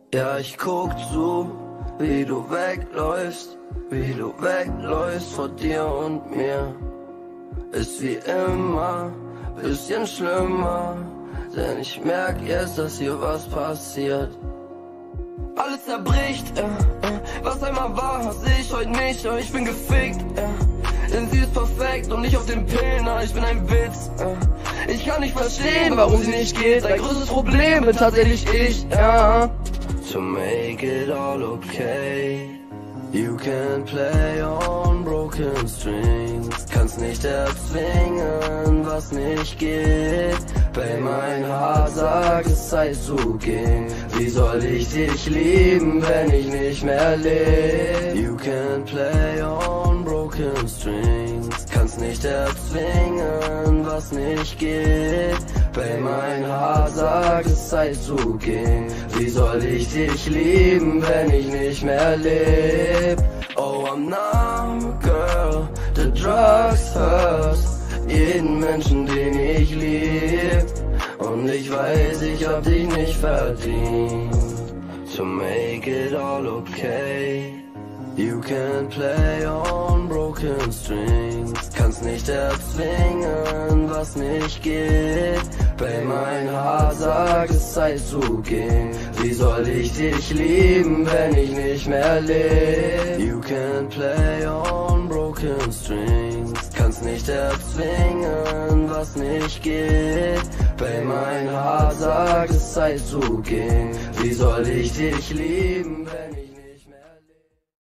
Ja, ich guck zu, wie du wegläufst vor dir und mir. Ist wie immer, bisschen schlimmer, denn ich merk jetzt, dass hier was passiert. Alles zerbricht, was einmal war, seh ich heute nicht, aber ich bin gefickt, denn sie ist perfekt und nicht auf den Pillen, ich bin ein Witz, Ich kann nicht verstehen, warum sie nicht geht, dein größtes Problem bin tatsächlich ich, To make it all okay, you can play on broken strings. Kannst nicht erzwingen, was nicht geht. Bei mein Herz sagt, es Zeit zu gehen. Wie soll ich dich lieben, wenn ich nicht mehr lebe? You can play on broken strings. Kannst nicht erzwingen, was nicht geht. Bei mein Herz sagt, es Zeit zu gehen. Wie soll ich dich lieben, wenn ich nicht mehr lebe? Oh, I'm numb, girl, the drugs hurt. Jeden Menschen, den ich lieb. Und ich weiß, ich hab dich nicht verdient. To make it all okay, you can play on broken strings. Kannst nicht erzwingen, was nicht geht. Bei mein Herz sagt, es Zeit zu gehen. Wie soll ich dich lieben, wenn ich nicht mehr lebe? You can play on broken strings. Kannst nicht erzwingen, was nicht geht. Bei mein Herz sagt, es Zeit zu gehen. Wie soll ich dich lieben, wenn ich